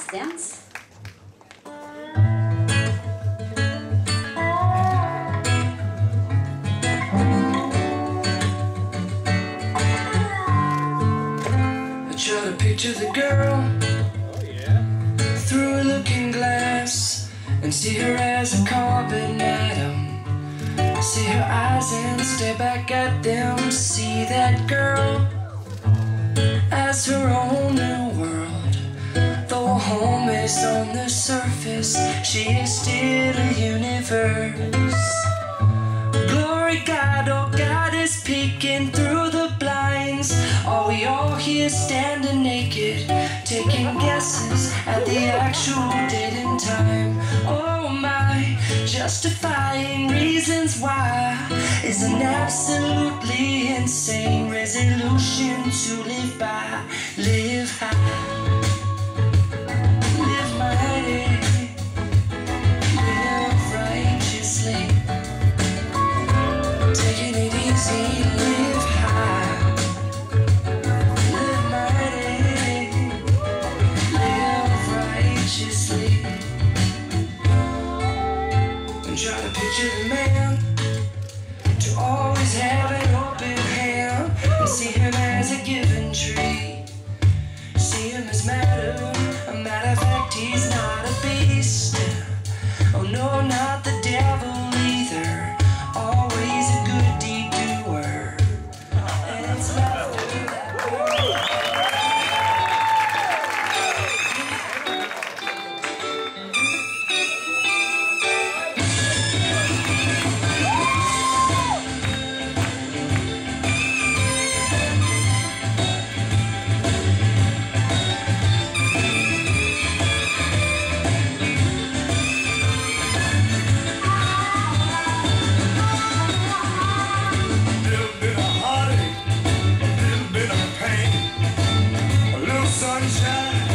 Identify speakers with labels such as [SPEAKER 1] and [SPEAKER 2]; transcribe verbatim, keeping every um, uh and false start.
[SPEAKER 1] Let's dance.
[SPEAKER 2] Try to picture the girl oh, yeah. through a looking glass and see her as a carbon atom. See her eyes and stare back at them. See that girl as her own new world. Though home is on the surface, she is still a universe. Glory God, oh God is peeking through the blinds. Are we all here standing naked, taking guesses at the actual date and time? Oh my, justifying reasons why is an absolutely insane resolution to live by. Live high, live mighty, live righteously, taking it easy, live high. Try to picture the man to always have an open hand and see him as a given tree. See him as matter, a matter of fact, he's not a beast. Oh no, not the devil either. Always a good deed doer. And it's laughter that sunshine.